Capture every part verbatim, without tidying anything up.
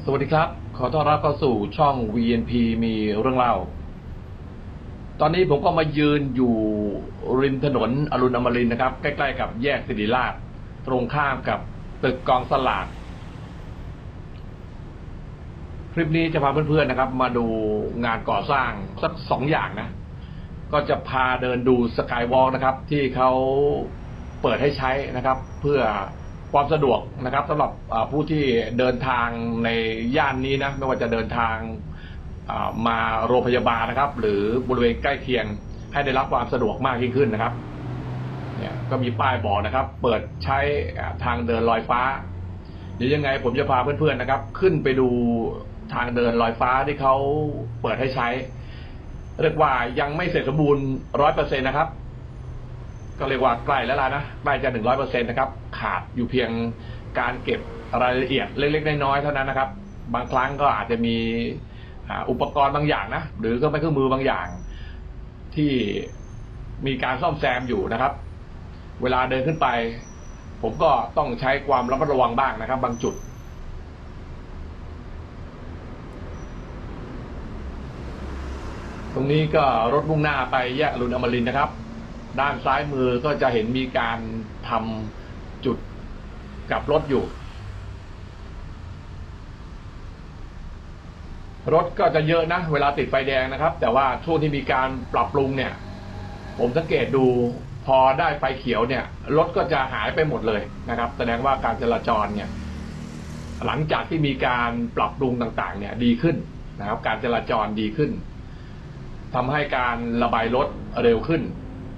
สวัสดีครับขอต้อนรับเข้าสู่ช่อง วี เอ็น พี มีเรื่องเล่าตอนนี้ผมก็มายืนอยู่ริมถนนอรุณอมรินทร์นะครับใกล้ๆกับแยกศิริราชตรงข้ามกับตึกกองสลากคลิปนี้จะพาเพื่อนๆนะครับมาดูงานก่อสร้างสักสองอย่างนะก็จะพาเดินดูสกายวอล์กนะครับที่เขาเปิดให้ใช้นะครับเพื่อความสะดวกนะครับสำหรับผู้ที่เดินทางในย่านนี้นะไม่ว่าจะเดินทางมาโรงพยาบาลนะครับหรือบริเวณใกล้เคียงให้ได้รับความสะดวกมากยิ่งขึ้นนะครับเนี่ยก็มีป้ายบอกนะครับเปิดใช้ทางเดินลอยฟ้าเดี๋ยวยังไงผมจะพาเพื่อนๆนะครับขึ้นไปดูทางเดินลอยฟ้าที่เขาเปิดให้ใช้เรียกว่ายังไม่เสร็จสมบูรณ์ร้อยเปอร์เซ็นต์นะครับก็เรียกว่าใกล้แล้วล่ะนะใกล้จะหนึ่งร้อยเปอร์เซ็นต์นะครับขาดอยู่เพียงการเก็บรายละเอียดเล็กๆน้อยๆเท่านั้นนะครับบางครั้งก็อาจจะมีอุปกรณ์บางอย่างนะหรือก็ไม่เครื่องมือบางอย่างที่มีการซ่อมแซมอยู่นะครับเวลาเดินขึ้นไปผมก็ต้องใช้ความระมัดระวังบ้างนะครับบางจุดตรงนี้ก็รถมุ่งหน้าไปแยกอรุณอมรินทร์นะครับด้านซ้ายมือก็จะเห็นมีการทำจุดกลับรถอยู่รถก็จะเยอะนะเวลาติดไฟแดงนะครับแต่ว่าช่วงที่มีการปรับปรุงเนี่ยผมสังเกตดูพอได้ไฟเขียวเนี่ยรถก็จะหายไปหมดเลยนะครับแสดงว่าการจราจรเนี่ยหลังจากที่มีการปรับปรุงต่างๆเนี่ยดีขึ้นนะครับการจราจรดีขึ้นทำให้การระบายรถเร็วขึ้น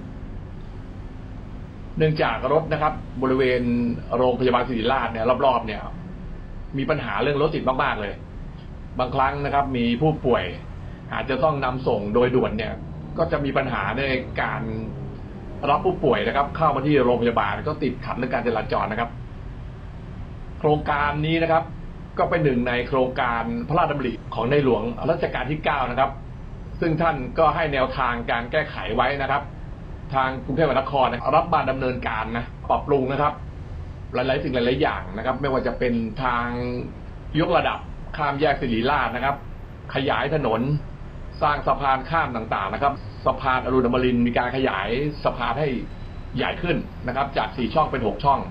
เนื่องจากรถนะครับบริเวณโรงพยาบาลศิริราชเนี่ยรอบๆเนี่ยมีปัญหาเรื่องรถติดมากๆเลยบางครั้งนะครับมีผู้ป่วยอาจจะต้องนำส่งโดยด่วนเนี่ยก็จะมีปัญหาในการรับผู้ป่วยนะครับเข้ามาที่โรงพยาบาลก็ติดขัดเรื่องการจราจรนะครับโครงการนี้นะครับก็เป็นหนึ่งในโครงการพระราชดำริของในหลวงรัชกาลที่เก้านะครับซึ่งท่านก็ให้แนวทางการแก้ไขไว้นะครับทางกรุงเทพมหานครรับมาดำเนินการนะปรับปรุงนะครับหลายๆสิ่งหลายๆอย่างนะครับไม่ว่าจะเป็นทางยกระดับข้ามแยกศิริราชนะครับขยายถนนสร้างสะพานข้ามต่างๆนะครับสะพานอรุณอมรินทร์มีการขยายสะพานให้ใหญ่ขึ้นนะครับจากสี่ช่องเป็นหกช่อง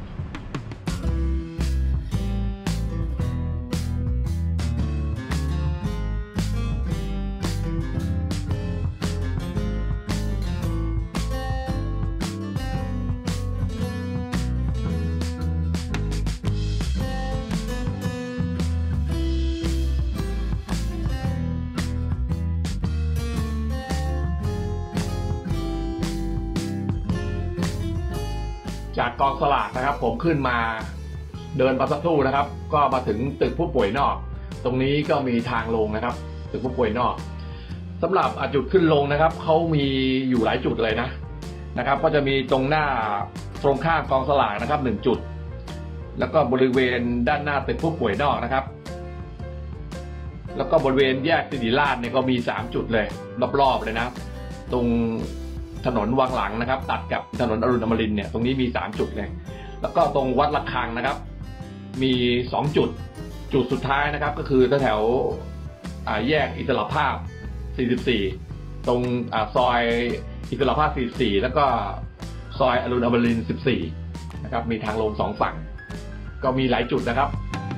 จากกองสลากนะครับผมขึ้นมาเดินมาสักครู่นะครับก็มาถึงตึกผู้ป่วยนอกตรงนี้ก็มีทางลงนะครับตึกผู้ป่วยนอกสำหรับจุดขึ้นลงนะครับเขามีอยู่หลายจุดเลยนะนะครับก็จะมีตรงหน้าตรงข้ามกองสลากนะครับหนึ่งจุดแล้วก็บริเวณด้านหน้าตึกผู้ป่วยนอกนะครับแล้วก็บริเวณแยกศิริราชเนี่ยก็มีสามจุดเลยรอบๆเลยนะตรงถนนวังหลังนะครับตัดกับถนนอรุณอมรินทร์เนี่ยตรงนี้มีสามจุดเลยแล้วก็ตรงวัดระฆังนะครับมีสองจุดจุดสุดท้ายนะครับก็คือแถวแยกอิสรภาพสี่สิบสี่ตรงซอยอิสรภาพสี่สิบสี่แล้วก็ซอยอรุณอมรินทร์สิบสี่นะครับมีทางลงสองฝั่งก็มีหลายจุดนะครับ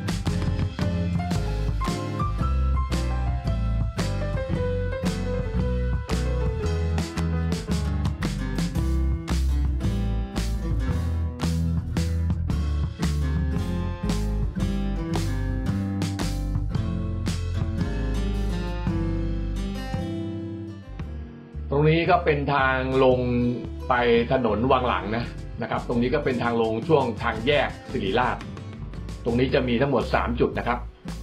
ตรงนี้ก็เป็นทางลงไปถนนวังหลังนะนะครับตรงนี้ก็เป็นทางลงช่วงทางแยกศิริราชตรงนี้จะมีทั้งหมดสามจุดนะครับ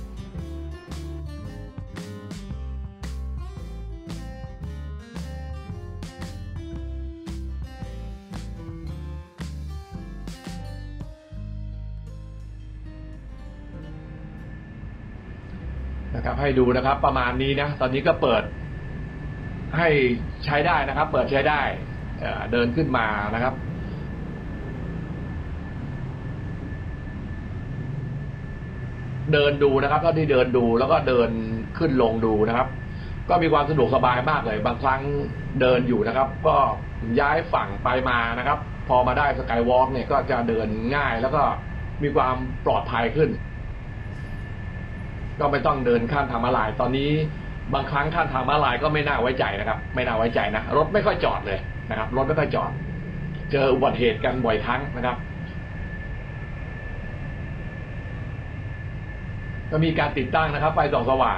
นะครับให้ดูนะครับประมาณนี้นะตอนนี้ก็เปิดให้ใช้ได้นะครับเปิดใช้ได้เดินขึ้นมานะครับ ตเดินดูนะครับเท่าที่เดินดูแล้วก็เดินขึ้นลงดูนะครับก็มีความสะดวกสบายมากเลยบางครั้งเดินอยู่นะครับก็ย้ายฝั่งไปมานะครับพอมาได้สกายวอล์กเนี่ยก็จะเดินง่ายแล้วก็มีความปลอดภัยขึ้นก็ไม่ต้องเดินข้ามทางม้าลายตอนนี้บางครั้งข้ามทางม้าลายก็ไม่น่าไว้ใจนะครับไม่น่าไว้ใจนะรถไม่ค่อยจอดเลยนะครับรถไม่ค่อยจอดเจออุบัติเหตุกันบ่อยครั้งนะครับก็มีการติดตั้งนะครับไฟส่องสว่าง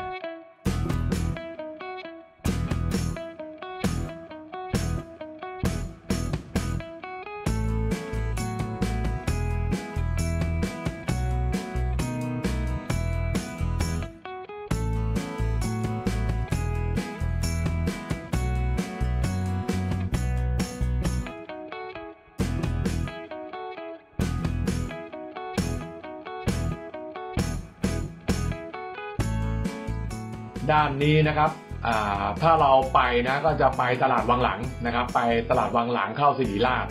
ด้านนี้นะครับถ้าเราไปนะก็จะไปตลาดวังหลังนะครับไปตลาดวังหลังเข้าศิริราช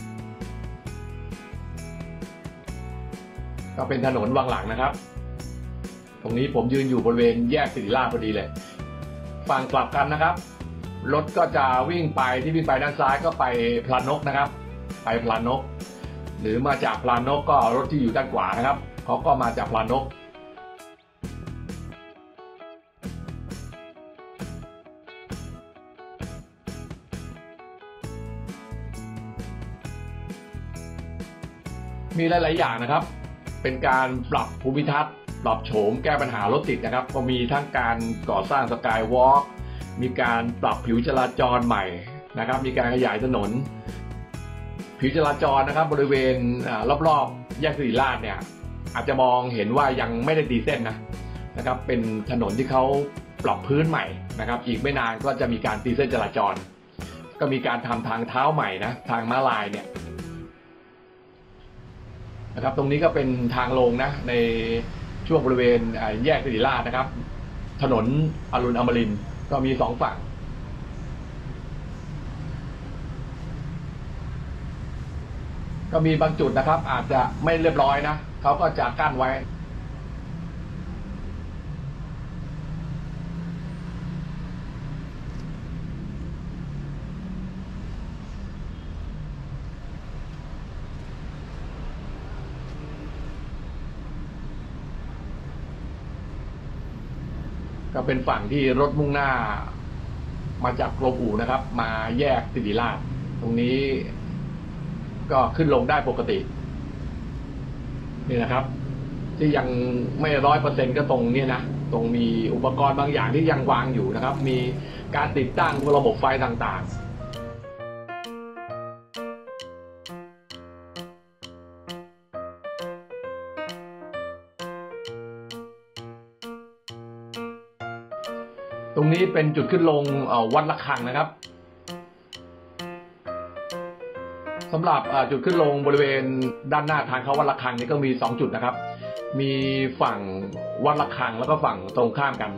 ก็เป็นถนนวังหลังนะครับตรงนี้ผมยืนอยู่บริเวณแยกศิริราชพอดีเลยฝั่งกลับกันนะครับรถก็จะวิ่งไปที่วิ่งไปด้านซ้ายก็ไปพลานกนะครับไปพลานกหรือมาจากพลานกก็รถที่อยู่ด้านขวานะครับเขาก็มาจากพลานกมีหลายๆอย่างนะครับเป็นการปรับภูมิทัศน์ปรับโฉมแก้ปัญหารถติดนะครับก็มีทั้งการก่อสร้างสกายวอล์กมีการปรับผิวจราจรใหม่นะครับมีการขยายถนนผิวจราจรนะครับบริเวณรอบๆแยกศิริราชเนี่ยอาจจะมองเห็นว่ายังไม่ได้ตีเส้นนะนะครับเป็นถนนที่เขาปรับพื้นใหม่นะครับอีกไม่นานก็จะมีการตีเส้นจราจรก็มีการทำทางเท้าใหม่นะทางม้าลายเนี่ยนะครับตรงนี้ก็เป็นทางลงนะในช่วงบริเวณแยกศิริราชนะครับถนนอรุณอมรินทร์ก็มีสองฝั่งก็มีบางจุดนะครับอาจจะไม่เรียบร้อยนะเขาก็จะกั้นไว้ก็เป็นฝั่งที่รถมุ่งหน้ามาจากกรมอู่นะครับมาแยกศิริราชตรงนี้ก็ขึ้นลงได้ปกตินี่นะครับที่ยังไม่ร้อยเปอร์เซ็นต์ก็ตรงนี้นะตรงมีอุปกรณ์บางอย่างที่ยังวางอยู่นะครับมีการติดตั้งระบบไฟต่างๆตรงนี้เป็นจุดขึ้นลงวัดระฆังนะครับสำหรับจุดขึ้นลงบริเวณด้านหน้าทางเข้าวัดระฆังนี่ก็มีสองจุดนะครับมีฝั่งวัดระฆังแล้วก็ฝั่งตรงข้ามกัน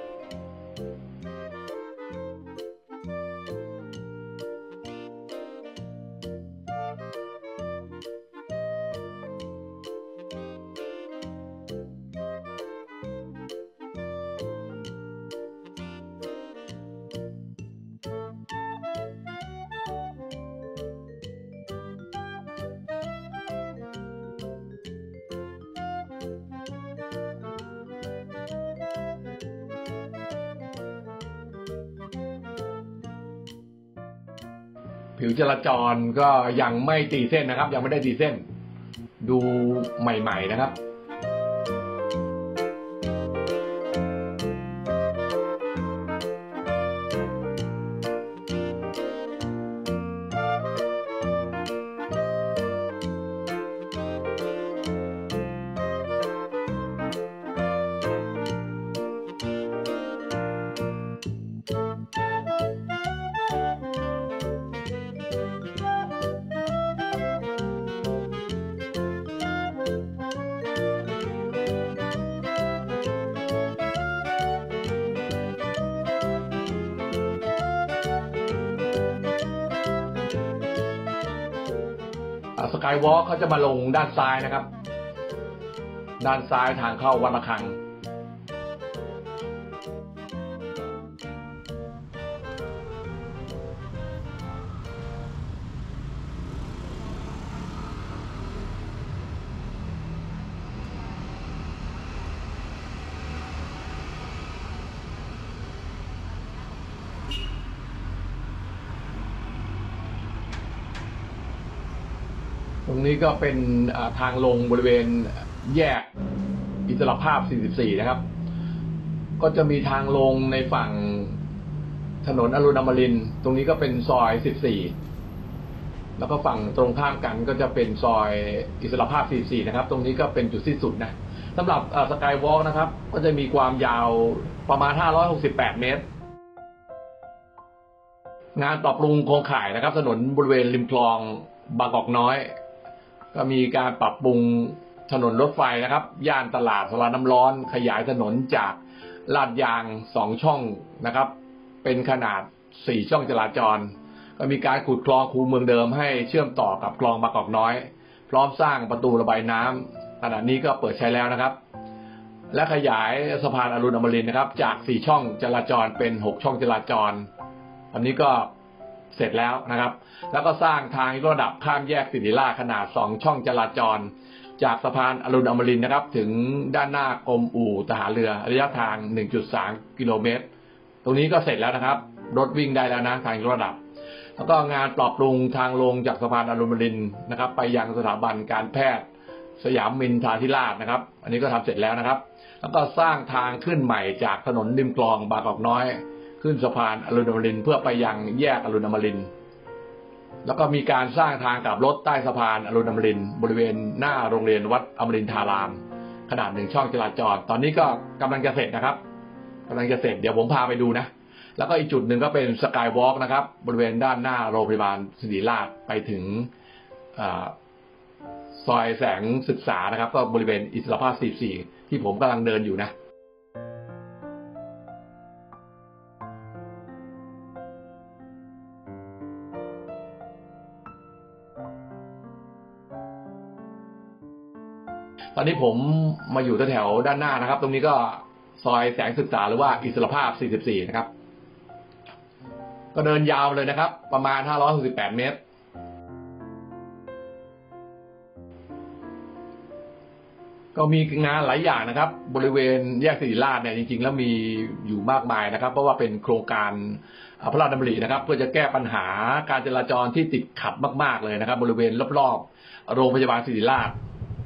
ผิวจราจรก็ยังไม่ตีเส้นนะครับยังไม่ได้ตีเส้นดูใหม่ๆนะครับ สกายวอล์กเขาจะมาลงด้านซ้ายนะครับด้านซ้ายทางเข้าวัดระฆังตรงนี้ก็เป็นทางลงบริเวณแยกอิสรภาพสี่สิบสี่นะครับก็จะมีทางลงในฝั่งถนนอรุณอมรินทร์ตรงนี้ก็เป็นซอยสิบสี่แล้วก็ฝั่งตรงข้ามกันก็จะเป็นซอยอิสรภาพสี่สิบสี่นะครับตรงนี้ก็เป็นจุดสิ้นสุดนะสำหรับสกายวอล์กนะครับก็จะมีความยาวประมาณห้าร้อยหกสิบแปดเมตรงานปรับปรุงโครงข่ายนะครับถนนบริเวณริมคลองบางกอกน้อยก็มีการปรับปรุงถนนรถไฟนะครับย่านตลาดสะพานน้ำร้อนขยายถนนจากลาดยางสองช่องนะครับเป็นขนาดสี่ช่องจราจรก็มีการขุดคลองคูเมืองเดิมให้เชื่อมต่อกับคลองบางกอกน้อยพร้อมสร้างประตูระบายน้ำขณะนี้ก็เปิดใช้แล้วนะครับและขยายสะพานอรุณอมรินทร์นะครับจากสี่ช่องจราจรเป็นหกช่องจราจรอันนี้ก็เสร็จแล้วนะครับแล้วก็สร้างทางยกระดับข้ามแยกศิริราชขนาดสองช่องจราจรจากสะพานอรุณอมรินทร์นะครับถึงด้านหน้ากรมอู่ทหารเรือระยะทาง หนึ่งจุดสาม กิโลเมตรตรงนี้ก็เสร็จแล้วนะครับรถวิ่งได้แล้วนะทางยกระดับแล้วก็งานปรับปรุงทางลงจากสะพานอรุณอมรินทร์นะครับไปยังสถาบันการแพทย์สยามมินทราธิราชนะครับอันนี้ก็ทำเสร็จแล้วนะครับแล้วก็สร้างทางขึ้นใหม่จากถนนริมคลองบางกอกน้อยขึ้นสะพานอรุณอมรินทร์เพื่อไปยังแยกอรุณอมรินทร์แล้วก็มีการสร้างทางกลับรถใต้สะพานอรุณอมรินทร์บริเวณหน้าโรงเรียนวัดอมรินทารามขนาดหนึ่งช่องจราจรตอนนี้ก็กำลังจะเสร็จนะครับกำลังจะเสร็จเดี๋ยวผมพาไปดูนะแล้วก็อีกจุดหนึ่งก็เป็นสกายวอล์กนะครับบริเวณด้านหน้าโรงพยาบาลศิริราชไปถึงซอยแสงศึกษานะครับก็บริเวณอิสรภาพสี่สิบสี่ที่ผมกำลังเดินอยู่นะตอนนี้ผมมาอยู่แถวด้านหน้านะครับตรงนี้ก็ซอยแสงศึกษาหรือว่าอิสรภาพสี่สิบสี่นะครับก็เดินยาวเลยนะครับประมาณห้าร้อยหกสิบแปดเมตรก็มีงานหลายอย่างนะครับบริเวณแยกศิริราชเนี่ยจริงๆแล้วมีอยู่มากมายนะครับเพราะว่าเป็นโครงการพระราชดำรินะครับเพื่อจะแก้ปัญหาการจราจรที่ติดขัดมากๆเลยนะครับบริเวณรอบๆโรงพยาบาลศิริราช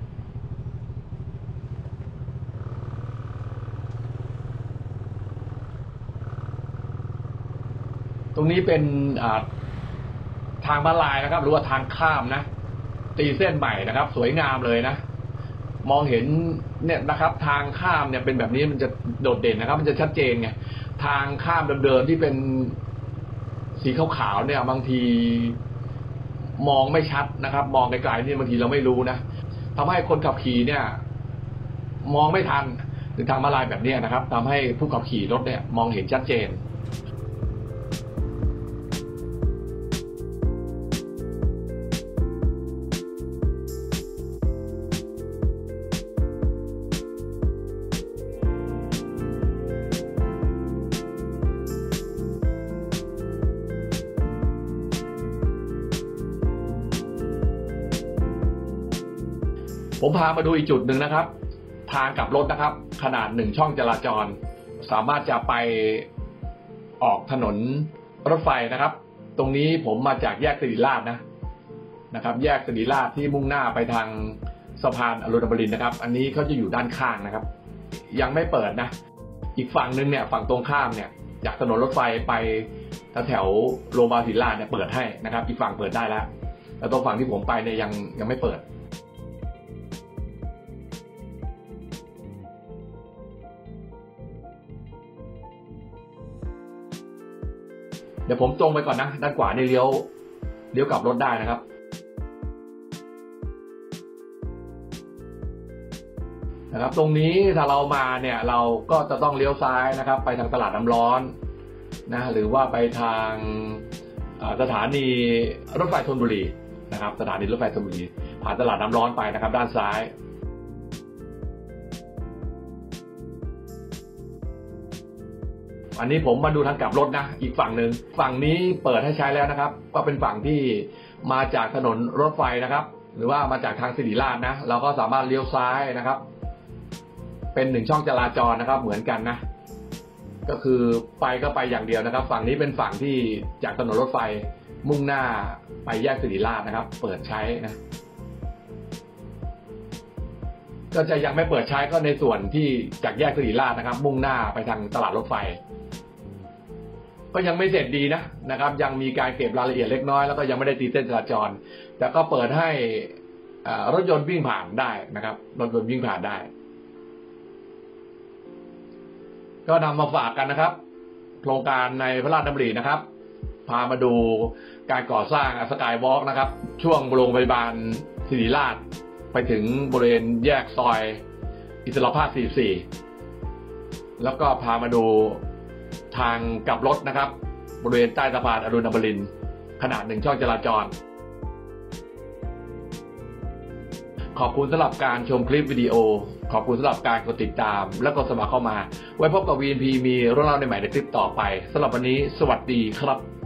ตรงนี้เป็นทางม้าลายนะครับหรือว่าทางข้ามนะตีเส้นใหม่นะครับสวยงามเลยนะมองเห็นเนี่ยนะครับทางข้ามเนี่ยเป็นแบบนี้มันจะโดดเด่นนะครับมันจะชัดเจนไงทางข้ามเดิมๆที่เป็นสีขาวๆเนี่ยบางทีมองไม่ชัดนะครับมองไกลๆนี่บางทีเราไม่รู้นะทำให้คนขับขี่เนี่ยมองไม่ทันถึงทางม้าลายแบบนี้นะครับทำให้ผู้ขับขี่รถเนี่ยมองเห็นชัดเจนผมพามาดูอีกจุดหนึ่งนะครับทางกลับรถนะครับขนาดหนึ่งช่องจราจรสามารถจะไปออกถนนรถไฟนะครับตรงนี้ผมมาจากแยกศิริราชนะนะครับแยกศิริราชที่มุ่งหน้าไปทางสะพานอรุณอมรินทร์นะครับอันนี้เขาจะอยู่ด้านข้างนะครับยังไม่เปิดนะอีกฝั่งนึงเนี่ยฝั่งตรงข้ามเนี่ยจากถนนรถไฟไปแถวโรงพยาบาลศิริราชเนี่ยเปิดให้นะครับอีกฝั่งเปิดได้แล้วแล้วตรงฝั่งที่ผมไปเนี่ยยังยังไม่เปิดเดี๋ยวผมตรงไปก่อนนะด้านขวานี่เลี้ยวเลี้ยวกลับรถได้นะครับนะครับตรงนี้ถ้าเรามาเนี่ยเราก็จะต้องเลี้ยวซ้ายนะครับไปทางตลาดน้ำร้อนนะหรือว่าไปทางสถานีรถไฟธนบุรีนะครับสถานีรถไฟธนบุรีผ่านตลาดน้ำร้อนไปนะครับด้านซ้ายอันนี้ผมมาดูทางกลับรถนะอีกฝั่งหนึ่งฝั่งนี้เปิดให้ใช้แล้วนะครับก็เป็นฝั่งที่มาจากถนนรถไฟนะครับหรือว่ามาจากทางสิริราชนะเราก็สามารถเลี้ยวซ้ายนะครับ เป็นหนึ่งช่องจราจรนะครับเหมือนกันนะก็คือไปก็ไปอย่างเดียวนะครับฝั่งนี้เป็นฝั่งที่จากถนนรถไฟมุ่งหน้าไปแยกสิริราชนะครับเปิดใช้นะก็จะยังไม่เปิดใช้ก็ในส่วนที่จากแยกสิริราชนะครับมุ่งหน้าไปทางตลาดรถไฟก็ยังไม่เสร็จดีนะนะครับยังมีการเก็บรายละเอียดเล็กน้อยแล้วก็ยังไม่ได้ตีเส้นจราจรแต่ก็เปิดให้รถยนต์วิ่งผ่านได้นะครับรถยนต์วิ่งผ่านได้ก็นำมาฝากกันนะครับโครงการในพระราชดำรินะครับพามาดูการก่อสร้างสกายวอล์กนะครับช่วงโรงพยาบาลศิริราชไปถึงบริเวณแยกซอยอิสรภาพสี่สิบสี่แล้วก็พามาดูทางกลับรถนะครับบริเวณใต้สะพานอรุณอมรินทร์ขนาดหนึ่งช่องจราจรขอบคุณสำหรับการชมคลิปวิดีโอขอบคุณสำหรับการกดติดตามและกดสมัครเข้ามาไว้พบกับ วี เอ็น พี มีเรื่องเล่าในใหม่ในคลิปต่อไปสำหรับวันนี้สวัสดีครับ